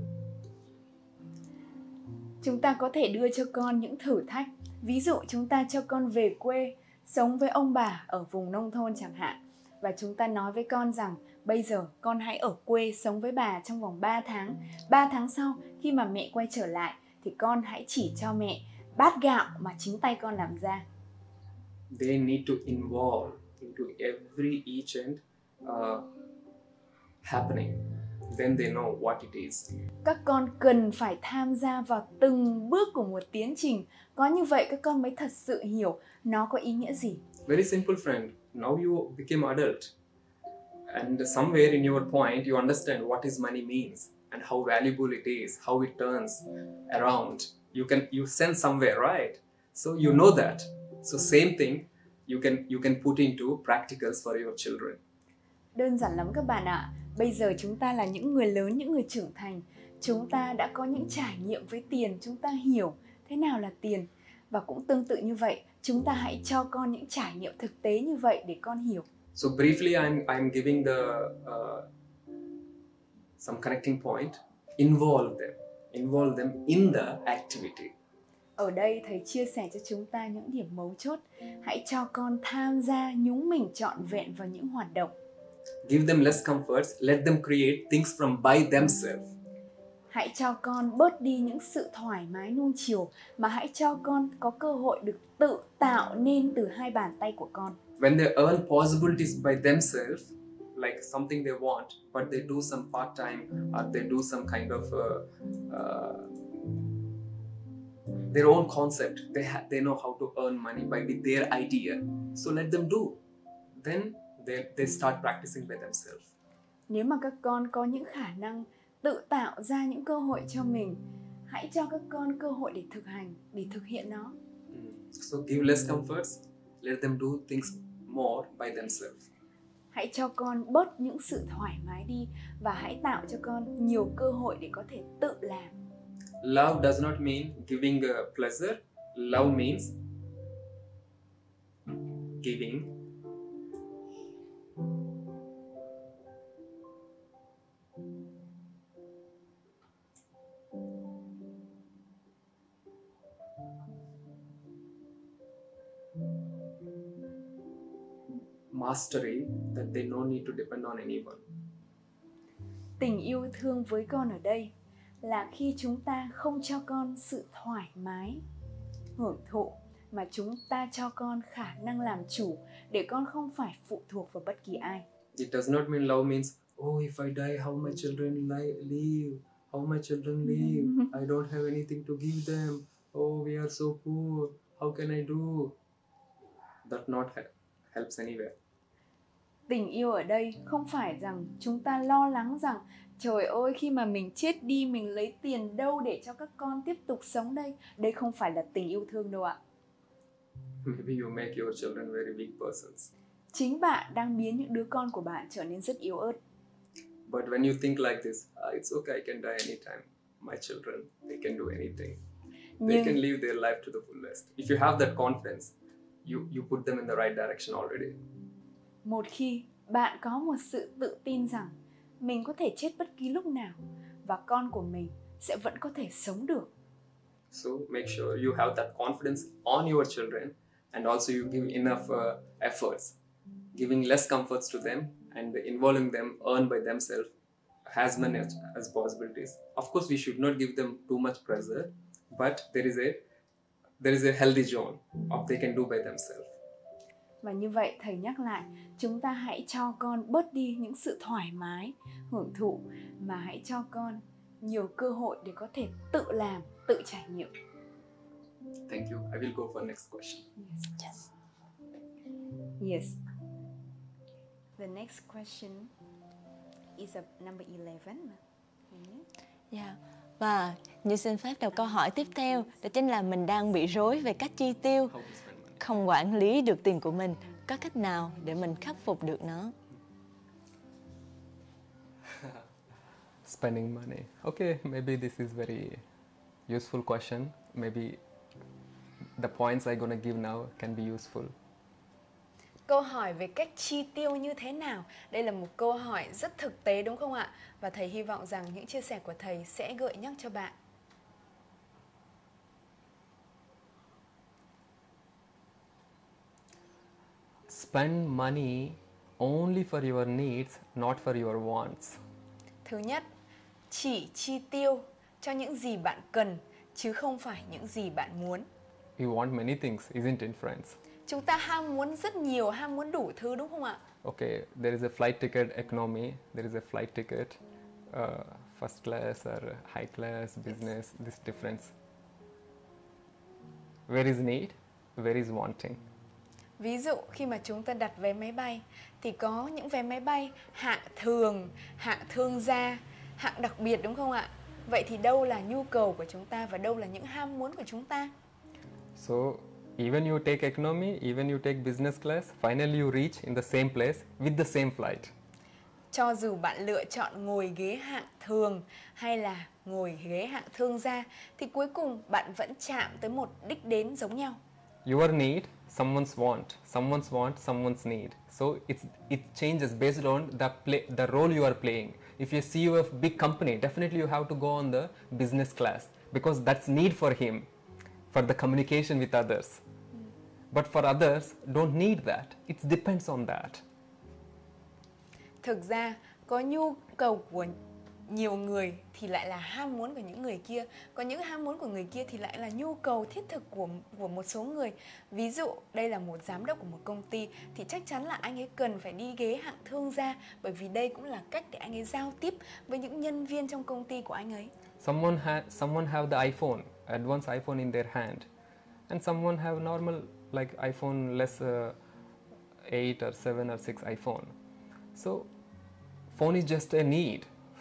Chúng ta có thể đưa cho con những thử thách. Ví dụ chúng ta cho con về quê, sống với ông bà ở vùng nông thôn chẳng hạn. Và chúng ta nói với con rằng bây giờ con hãy ở quê sống với bà trong vòng ba tháng. ba tháng sau khi mà mẹ quay trở lại thì con hãy chỉ cho mẹ bát gạo mà chính tay con làm ra. They need to involve into every each and uh, happening. Then they know what it is. Các con cần phải tham gia vào từng bước của một tiến trình. Có như vậy các con mới thật sự hiểu nó có ý nghĩa gì. Very simple, friend. Now you became adult, and somewhere in your point you understand what is money means and how valuable it is, how it turns around. You can you sense somewhere, right? So you know that. So same thing you can you can put into practicals for your children. Đơn giản lắm các bạn ạ. Bây giờ chúng ta là những người lớn, những người trưởng thành. Chúng ta đã có những trải nghiệm với tiền, chúng ta hiểu thế nào là tiền. Và cũng tương tự như vậy, chúng ta hãy cho con những trải nghiệm thực tế như vậy để con hiểu. So briefly, I'm I'm giving the uh, some connecting point. Involve them, involve them in the activity. Ở đây thầy chia sẻ cho chúng ta những điểm mấu chốt. Hãy cho con tham gia nhúng mình trọn vẹn vào những hoạt động. Give them less comforts. Let them create things from by themselves. Hãy cho con bớt đi những sự thoải mái nuông chiều, mà hãy cho con có cơ hội được tự tạo nên từ hai bàn tay của con. When they earn possibilities by themselves, like something they want, but they do some part-time or they do some kind of uh, uh, their own concept. They ha- they know how to earn money by with their idea. So let them do. Then they they start practicing by themselves. Nếu mà các con có những khả năng tự tạo ra những cơ hội cho mình. Hãy cho các con cơ hội để thực hành, để thực hiện nó. Mm. So give less comforts, let them do things more by themselves. Hãy cho con bớt những sự thoải mái đi và hãy tạo cho con nhiều cơ hội để có thể tự làm. Love does not mean giving a pleasure. Love means giving mastery that they no need to depend on anyone. Tình yêu thương với con ở đây là khi chúng ta không cho con sự thoải mái, hưởng thụ, mà chúng ta cho con khả năng làm chủ để con không phải phụ thuộc vào bất kỳ ai. It does not mean love means, oh, if I die, how my children li- live? How my children live? I don't have anything to give them. Oh, we are so poor. How can I do? That not he- helps anywhere. Tình yêu ở đây không phải rằng chúng ta lo lắng rằng trời ơi, khi mà mình chết đi mình lấy tiền đâu để cho các con tiếp tục sống đây. Đây không phải là tình yêu thương đâu ạ. Maybe you make your children very weak persons. Chính bạn đang biến những đứa con của bạn trở nên rất yếu ớt. But when you think like this, ah, it's okay, I can die anytime. My children, they can do anything. They Nhưng can live their life to the fullest. If you have that confidence, you, you put them in the right direction already. một khi bạn có một sự tự tin rằng mình có thể chết bất kỳ lúc nào và con của mình sẽ vẫn có thể sống được. So make sure you have that confidence on your children, and also you give enough uh, efforts, giving less comforts to them and involving them earn by themselves as many as, as possibilities. Of course, we should not give them too much pressure, but there is a there is a healthy zone of they can do by themselves. Và như vậy thầy nhắc lại, chúng ta hãy cho con bớt đi những sự thoải mái, hưởng thụ, mà hãy cho con nhiều cơ hội để có thể tự làm, tự trải nghiệm. Thank you. I will go for next question. Yes. Yes. The next question is a number eleven. Yeah. Và như xin phép đọc câu hỏi tiếp theo, đó chính là mình đang bị rối về cách chi tiêu, How to spend money? không quản lý được tiền của mình. Có cách nào để mình khắc phục được nó? Spending money. Okay, maybe this is very useful question. Maybe the points I'm gonna give now can be useful. Câu hỏi về cách chi tiêu như thế nào? Đây là một câu hỏi rất thực tế đúng không ạ? Và thầy hy vọng rằng những chia sẻ của thầy sẽ gợi nhắc cho bạn. Spend money only for your needs, not for your wants. Thứ nhất, chỉ chi tiêu cho những gì bạn cần, chứ không phải những gì bạn muốn. You want many things, isn't it, friends? Chúng ta ham muốn rất nhiều, ham muốn đủ thứ đúng không ạ? Okay, there is a flight ticket economy, there is a flight ticket, uh, first class or high class, business, this difference. Where is need? Where is wanting? Ví dụ khi mà chúng ta đặt vé máy bay thì có những vé máy bay hạng thường, hạng thương gia, hạng đặc biệt đúng không ạ? Vậy thì đâu là nhu cầu của chúng ta và đâu là những ham muốn của chúng ta? So, even you take economy, even you take business class, finally you reach in the same place with the same flight. Cho dù bạn lựa chọn ngồi ghế hạng thường hay là ngồi ghế hạng thương gia thì cuối cùng bạn vẫn chạm tới một đích đến giống nhau. Your need, someone's want, someone's want, someone's need. So it's, it changes based on the play, the role you are playing. If you see you have a big company, definitely you have to go on the business class because that's need for him, for the communication with others. But for others, don't need that. It depends on that. Thực ra có nhu cầu của nhiều người thì lại là ham muốn của những người kia, có những ham muốn của người kia thì lại là nhu cầu thiết thực của của một số người. Ví dụ đây là một giám đốc của một công ty thì chắc chắn là anh ấy cần phải đi ghế hạng thương gia, bởi vì đây cũng là cách để anh ấy giao tiếp với những nhân viên trong công ty của anh ấy. Someone ha someone have the iPhone, advanced iPhone in their hand, and someone have normal like iPhone less uh, eight or seven or six iPhone. So phone is just a need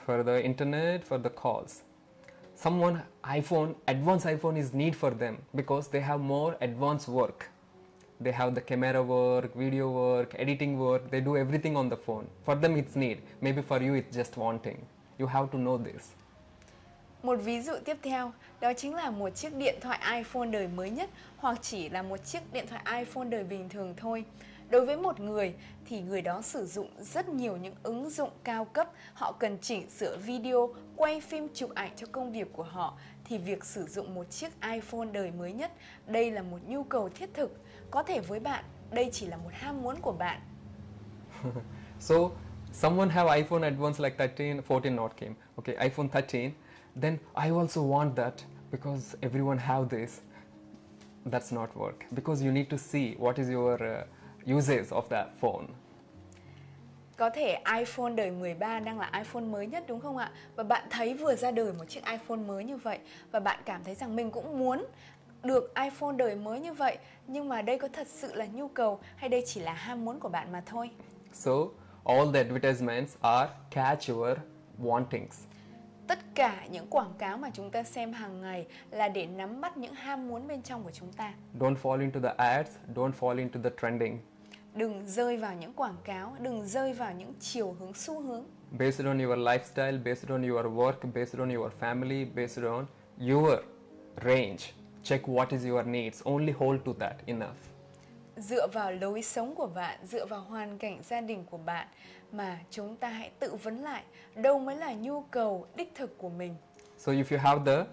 for the internet, for the calls. Someone iPhone, advanced iPhone is need for them because they have more advanced work. They have the camera work, video work, editing work, they do everything on the phone. For them it's need, maybe for you it's just wanting. You have to know this. Một ví dụ tiếp theo, đó chính là một chiếc điện thoại iPhone đời mới nhất hoặc chỉ là một chiếc điện thoại iPhone đời bình thường thôi. Đối với một người thì người đó sử dụng rất nhiều những ứng dụng cao cấp, họ cần chỉnh sửa video, quay phim, chụp ảnh cho công việc của họ, thì việc sử dụng một chiếc iPhone đời mới nhất, đây là một nhu cầu thiết thực. Có thể với bạn, đây chỉ là một ham muốn của bạn. So, someone have iPhone advanced like thirteen, fourteen not came. Okay, iPhone thirteen. Then I also want that because everyone have this. That's not work because you need to see what is your uh, uses of that phone. Có thể iPhone đời mười ba đang là iPhone mới nhất đúng không ạ? Và bạn thấy vừa ra đời một chiếc iPhone mới như vậy và bạn cảm thấy rằng mình cũng muốn được iPhone đời mới như vậy, nhưng mà đây có thật sự là nhu cầu hay đây chỉ là ham muốn của bạn mà thôi? So, all the advertisements are catch your wantings. Tất cả những quảng cáo mà chúng ta xem hàng ngày là để nắm bắt những ham muốn bên trong của chúng ta. Don't fall into the ads, don't fall into the trending. Đừng rơi vào những quảng cáo, đừng rơi vào những chiều hướng xu hướng. Based on your lifestyle, based on your work, based on your family, based on your range. Check what is your needs. Only hold to that enough. Dựa vào lối sống của bạn, dựa vào hoàn cảnh gia đình của bạn mà chúng ta hãy tự vấn lại đâu mới là nhu cầu đích thực của mình. So if you have the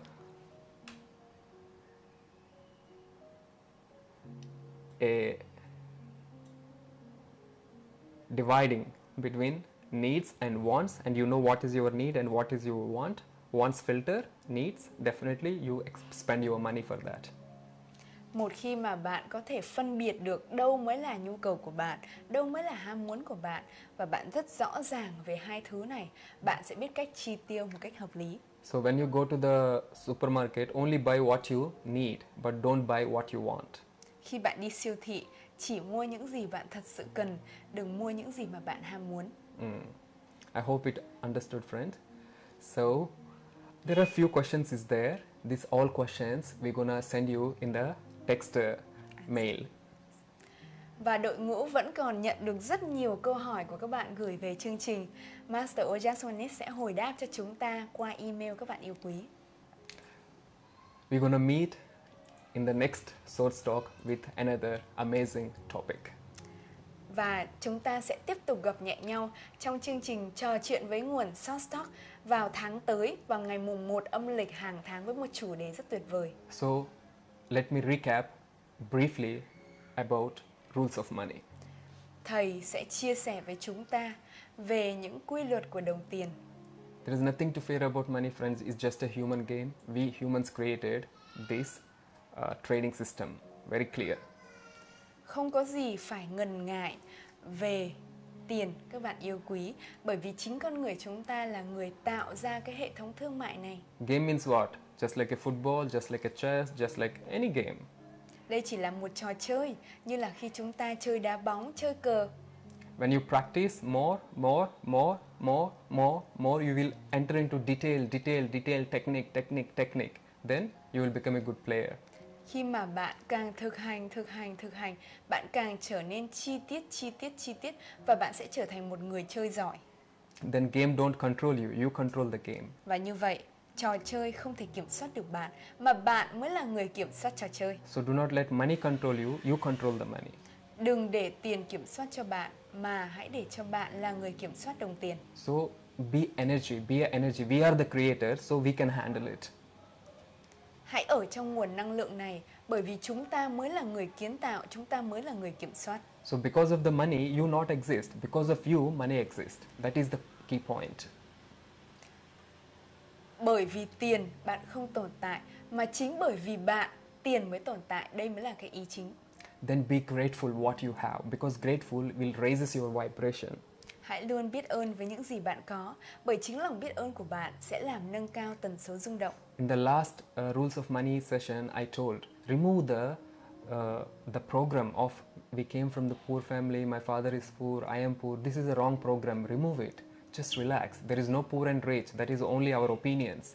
a dividing between needs and wants, and you know what is your need and what is your want. Wants filter, needs, definitely you spend your money for that. Một khi mà bạn có thể phân biệt được đâu mới là nhu cầu của bạn, đâu mới là ham muốn của bạn, và bạn rất rõ ràng về hai thứ này, bạn sẽ biết cách chi tiêu một cách hợp lý. So when you go to the supermarket, only buy what you need, but don't buy what you want. Khi bạn đi siêu thị, chỉ mua những gì bạn thật sự cần, đừng mua những gì mà bạn ham muốn. Mm. I hope it understood, friend. So there are few questions is there. These all questions we're gonna send you in the text uh, mail. Và đội ngũ vẫn còn nhận được rất nhiều câu hỏi của các bạn gửi về chương trình. Master Ojaswanis sẽ hồi đáp cho chúng ta qua email các bạn yêu quý. We're gonna meet in the next short talk with another amazing topic. Và chúng ta sẽ tiếp tục gặp nhẹ nhau trong chương trình trò chuyện với nguồn Short Talk vào tháng tới, vào ngày mùng một âm lịch hàng tháng với một chủ đề rất tuyệt vời. So let me recap briefly about rules of money. Thầy sẽ chia sẻ với chúng ta về những quy luật của đồng tiền. There is nothing to fear about money, friends. It's just a human game. We humans created this uh, trading system. Very clear. Không có gì phải ngần ngại về tiền các bạn yêu quý, bởi vì chính con người chúng ta là người tạo ra cái hệ thống thương mại này. Game means what? Just like a football, just like a chess, just like any game. Đây chỉ là một trò chơi, như là khi chúng ta chơi đá bóng, chơi cờ. When you practice more, more, more, more, more, more, you will enter into detail, detail, detail, technique, technique, technique. Then you will become a good player. Khi mà bạn càng thực hành, thực hành, thực hành, bạn càng trở nên chi tiết, chi tiết, chi tiết, và bạn sẽ trở thành một người chơi giỏi. Then game don't control you, you control the game. Và như vậy, trò chơi không thể kiểm soát được bạn, mà bạn mới là người kiểm soát trò chơi. So do not let money control you, you control the money. Đừng để tiền kiểm soát cho bạn, mà hãy để cho bạn là người kiểm soát đồng tiền. So be energy, be a energy. We are the creator, so we can handle it. Hãy ở trong nguồn năng lượng này, bởi vì chúng ta mới là người kiến tạo, chúng ta mới là người kiểm soát. So because of the money, you not exist. Because of you, money exists. That is the key point. Bởi vì tiền bạn không tồn tại, mà chính bởi vì bạn, tiền mới tồn tại. Đây mới là cái ý chính. Then be grateful what you have, because grateful will raises your vibration. Hãy luôn biết ơn với những gì bạn có, bởi chính lòng biết ơn của bạn sẽ làm nâng cao tần số rung động. In the last uh, rules of money session, I told, remove the uh, the program of we came from the poor family, my father is poor, I am poor. This is a wrong program. Remove it. just relax. There is no poor and rich. That is only our opinions.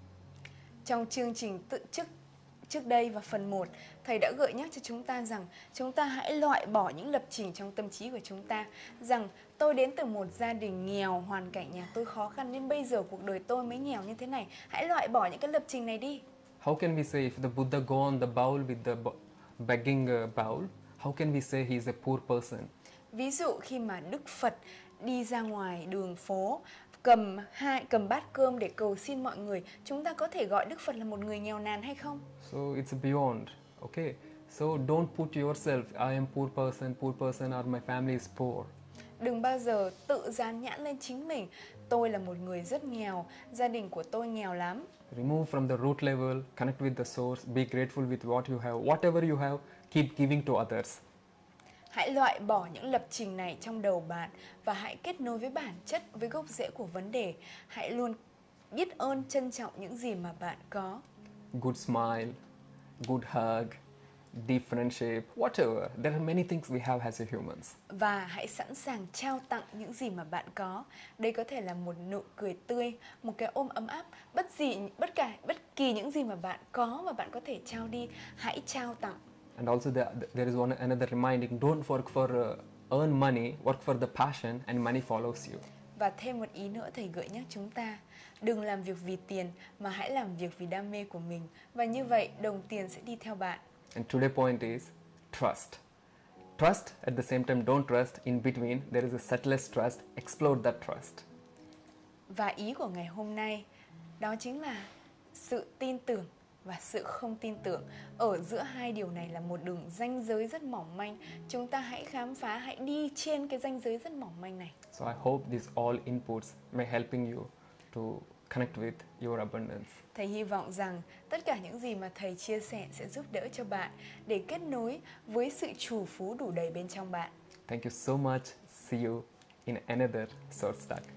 Trong chương trình tự trước trước đây và phần một, thầy đã gợi nhắc cho chúng ta rằng chúng ta hãy loại bỏ những lập trình trong tâm trí của chúng ta rằng tôi đến từ một gia đình nghèo, hoàn cảnh nhà tôi khó khăn nên bây giờ cuộc đời tôi mới nghèo như thế này. Hãy loại bỏ những cái lập trình này đi. How can we say if the Buddha go on the bowl with the bo- begging uh, bowl, how can we say he is a poor person? Ví dụ khi mà Đức Phật đi ra ngoài đường phố cầm hai cầm bát cơm để cầu xin mọi người, chúng ta có thể gọi Đức Phật là một người nghèo nàn hay không? So it's beyond. Okay. So don't put yourself, I am poor person, poor person, or my family is poor. Đừng bao giờ tự dán nhãn lên chính mình. Tôi là một người rất nghèo, gia đình của tôi nghèo lắm. Remove from the root level, connect with the source, be grateful with what you have. Whatever you have, keep giving to others. Hãy loại bỏ những lập trình này trong đầu bạn và hãy kết nối với bản chất, với gốc rễ của vấn đề. Hãy luôn biết ơn, trân trọng những gì mà bạn có. Good smile, good hug, deep friendship, whatever. There are many things we have as a humans. Và hãy sẵn sàng trao tặng những gì mà bạn có. Đây có thể là một nụ cười tươi, một cái ôm ấm áp, bất gì, bất cả, bất kỳ những gì mà bạn có mà bạn có thể trao đi, hãy trao tặng. And also the, there is one another reminding, don't work for uh, earn money, work for the passion and money follows you. Và thêm một ý nữa thầy gợi nhắc chúng ta, đừng làm việc vì tiền mà hãy làm việc vì đam mê của mình. Và như vậy đồng tiền sẽ đi theo bạn. And today's point is trust. Trust, at the same time don't trust, in between there is a subtlest trust, explore that trust. Và ý của ngày hôm nay đó chính là sự tin tưởng và sự không tin tưởng. Ở giữa hai điều này là một đường ranh giới rất mỏng manh. Chúng ta hãy khám phá, hãy đi trên cái ranh giới rất mỏng manh này. So I hope these all inputs may helping you to connect with your abundance. Thầy hy vọng rằng tất cả những gì mà thầy chia sẻ sẽ giúp đỡ cho bạn để kết nối với sự trù phú đủ đầy bên trong bạn. Thank you so much. See you in another Source Talk.